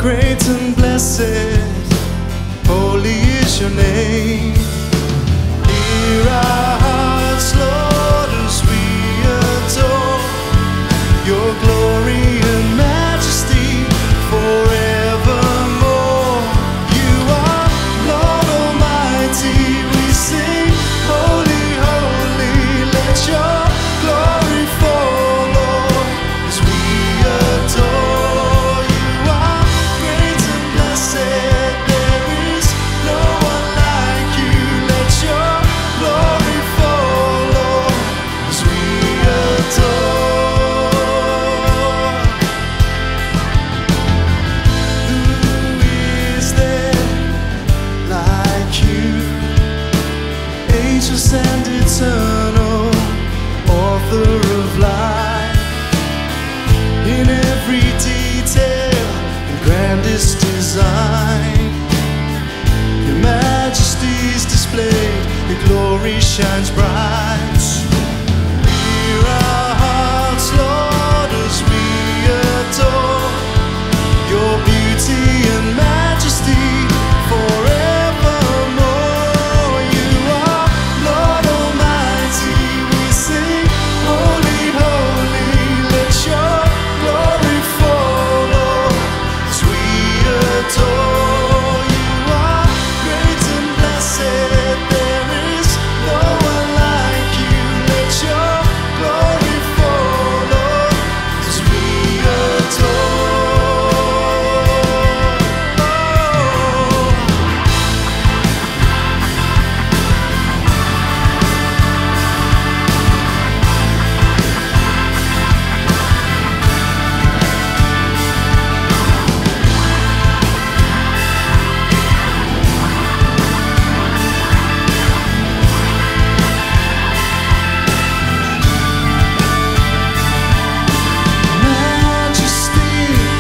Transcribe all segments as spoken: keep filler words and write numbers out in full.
great and blessed, holy is your name. Hear our hearts, Lord, as we adore your glory and majesty forevermore. You are Lord Almighty, we sing, holy, holy, let your glory fall, Lord, as we adore you. Are great and blessed, there is no one like you. Let your glory fall, Lord, as we adore. Who is there like you? Ageless and eternal, author of life. In every detail, your grandest design, your majesty's displayed, your glory shines bright. Hear our hearts, Lord, as we adore your beauty and majesty forevermore. You are Lord Almighty, we sing, holy, holy, let your glory fall, Lord, as we adore you. Are great and blessed, there is no one like you. Let your glory fall, Lord, as we adore. Majesty,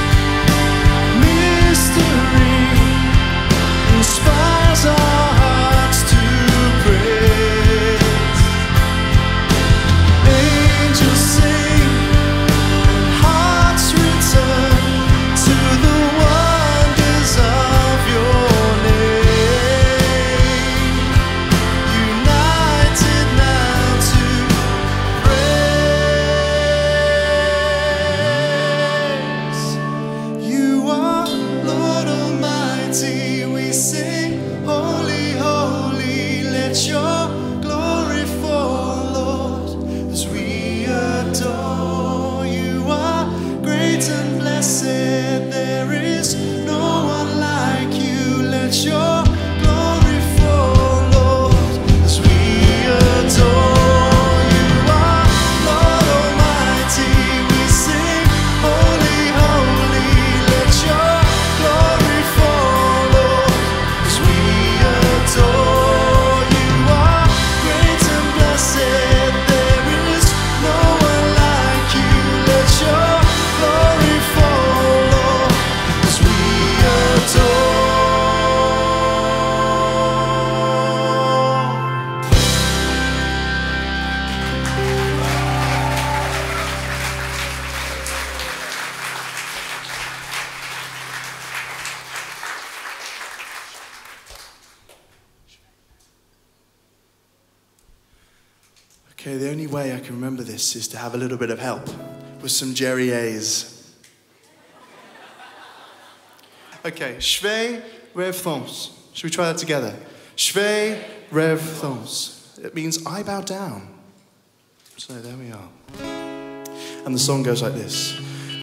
mystery, inspires our hearts to praise. Angels sing, hearts return to the wonders of your name. United now to praise. You are Lord Almighty, we sing, holy, holy, let your glory fall, Lord, as we adore you. Are great and blessed, there is no one like you. Let your glory fall, Lord, as we adore you. Are Lord Almighty, we sing, holy, holy, let your glory fall, Lord, as we adore you. Are great and blessed, there is no one like you. Let your glory fall, Lord, as we adore. Okay, the only way I can remember this is to have a little bit of help with some Jerry A's. Okay, je vais, rêve thons. Should we try that together? Je vais, rêve thons. It means I bow down. So there we are. And the song goes like this.